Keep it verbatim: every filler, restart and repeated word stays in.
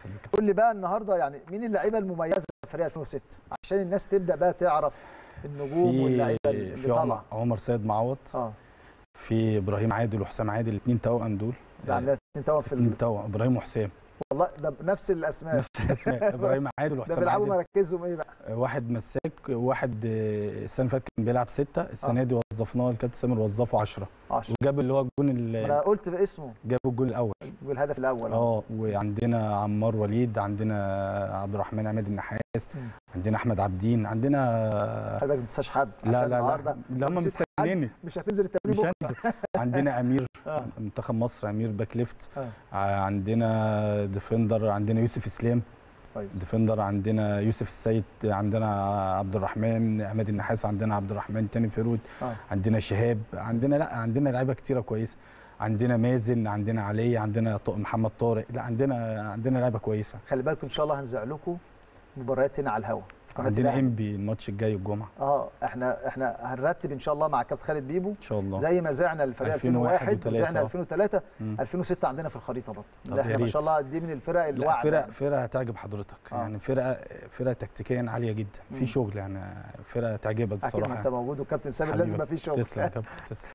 قول لي بقى النهارده يعني مين اللعيبه المميزه في فريق ألفين وستة عشان الناس تبدا بقى تعرف النجوم واللعيبه اللي في طالعه. عمر سيد معوض، اه في ابراهيم عادل وحسام عادل، الاثنين توأم دول. ده عندنا اثنين توأم في الاثنين توأم، ابراهيم وحسام. والله ده بنفس الاسماء. نفس الاسماء ابراهيم عادل وحسام عادل. ده بيلعبوا مراكزهم ايه بقى؟ واحد مساك وواحد السنه اللي فاتت كان بيلعب سته، السنه آه. دي وظفناه الكابتن سامر وظفه عشرة عشرة وجاب اللي هو الجون. انا قلت باسمه، جاب الجون الاول والهدف الاول. اه وعندنا عمار وليد، عندنا عبد الرحمن عماد النحاس، م. عندنا احمد عبدين، عندنا خلي بالك ما تنساش حد. لا لا لا, لا هم مستنيني، مش هتنزل التمرين مش هنزل. عندنا امير آه. منتخب مصر، امير باك ليفت. آه. عندنا ديفندر، عندنا يوسف اسلام كويس ديفندر، عندنا يوسف السيد، عندنا عبد الرحمن عماد النحاس، عندنا عبد الرحمن تاني فيرود. آه. عندنا شهاب، عندنا لا عندنا لعيبه كتيره كويسه، عندنا مازن، عندنا علي، عندنا محمد طارق، لا عندنا عندنا لعيبه كويسه. خلي بالكم ان شاء الله هنذيع لكم مباريات هنا على الهوا. عندنا انبي الماتش الجاي الجمعه. اه احنا احنا هنرتب ان شاء الله مع كابتن خالد بيبو ان شاء الله زي ما زعنا الفريق ألفين وواحد وزعنا ألفين وثلاثة ألفين وستة عندنا في الخريطه برضه. احنا ما شاء الله دي من الفرق الواعده. فرق فرقه هتعجب حضرتك. آه. يعني فرقه فرقه تكتيكيا عاليه جدا، في شغل يعني، فرقه تعجبك بصراحه. اكيد ما انت موجود وكابتن سامر لازم يبقى في شغل. تسلم يا كابتن تسلم.